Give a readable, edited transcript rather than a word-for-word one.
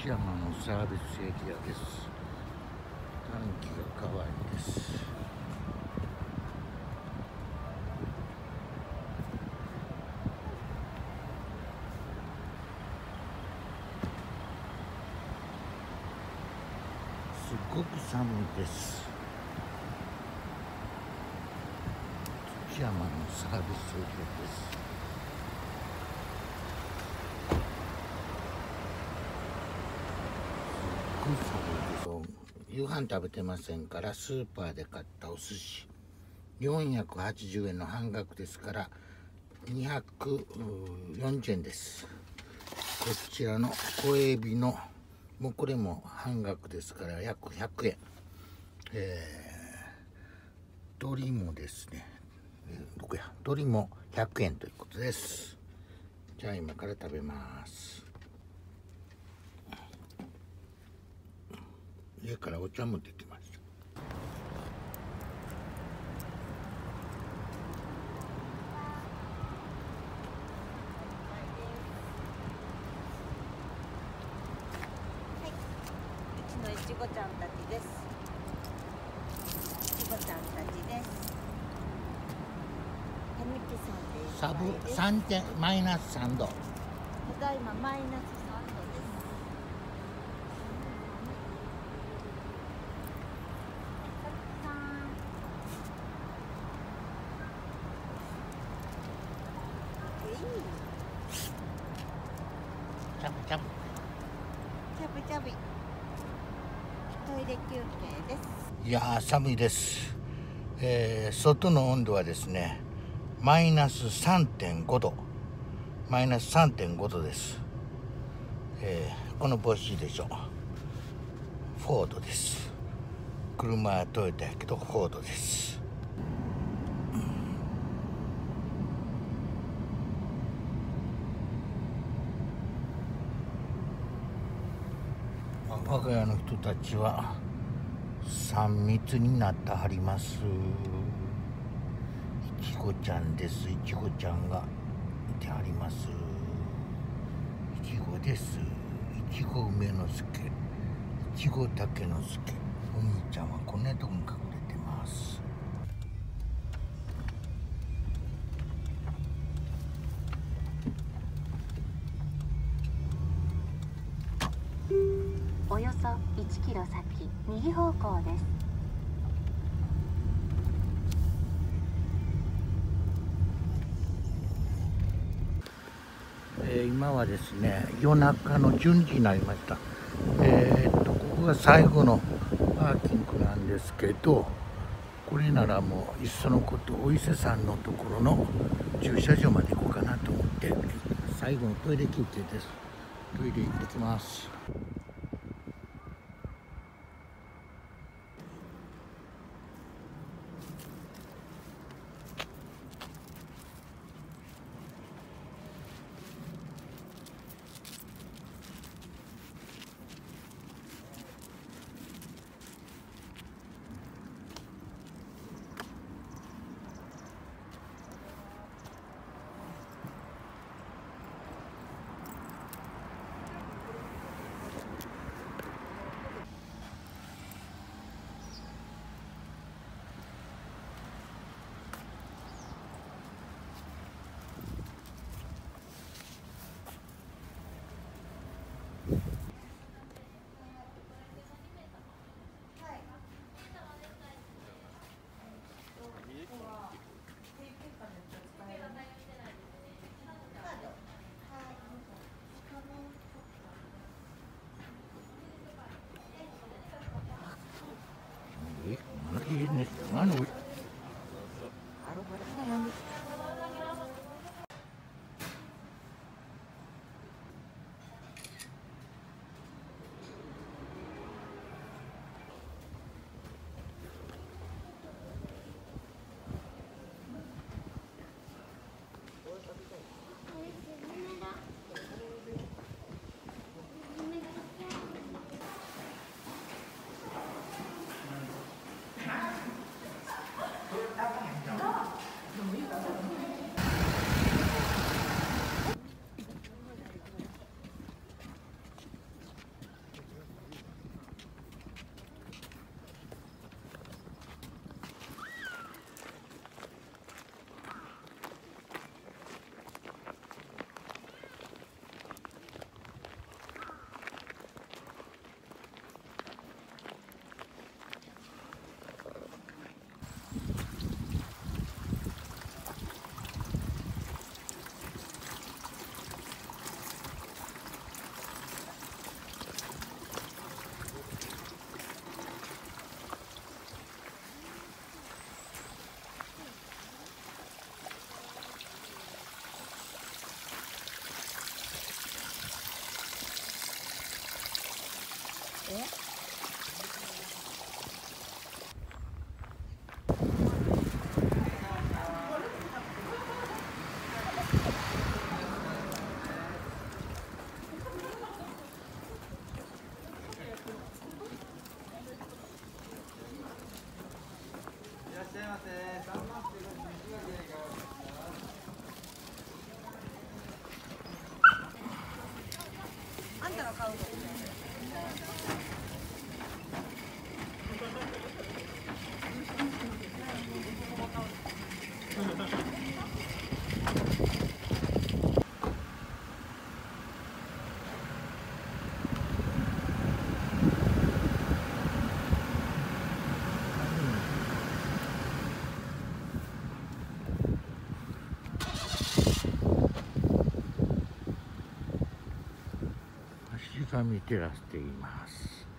土山のサービスエリアです。短期が可愛いです。すごく寒いです。土山のサービスエリアです。夕飯食べてませんから、スーパーで買ったお寿司480円の半額ですから240円です。こちらの小エビのもうこれも半額ですから約100円。鶏もですね、どこや、鶏も100円ということです。じゃあ今から食べます。家からお茶持ってきました。 うちのいちごちゃんたちです。いちごちゃんたちです。たぬきさんでサブ3点マイナス3度。 ただいまマイナス3度です。 チャブチャブ。 チャブチャブ。トイレ休憩です。 いやー寒いです。外の温度はですねマイナス 3.5 度マイナス 3.5 度です。この帽子でしょ、フォードです。車はトヨタやけどフォードです。我が家の人たちは3密になってはります。いちごちゃんです。いちごちゃんがいてはります。いちごです。いちご梅の助、いちご竹の助。お兄ちゃんはこんなとこに隠れてます。 およそ1キロ先、右方向です。 今はですね夜中の12時になりました。ここが最後のパーキングなんですけど、これならもういっそのことお伊勢さんのところの駐車場まで行こうかなと思って最後のトイレ休憩です。トイレ行ってきます。 あんたが買うの。 橋上テラスでいます。